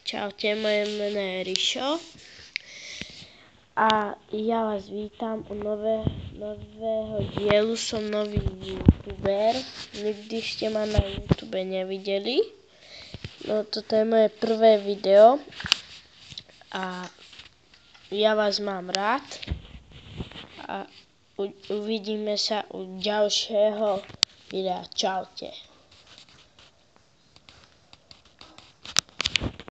Čaute, moje meno je Rišo a ja vás vítam u nového dielu. Som nový youtuber, nikdy ste ma na YouTube nevideli. No toto je moje prvé video a ja vás mám rád a uvidíme sa u ďalšieho videa. Čaute.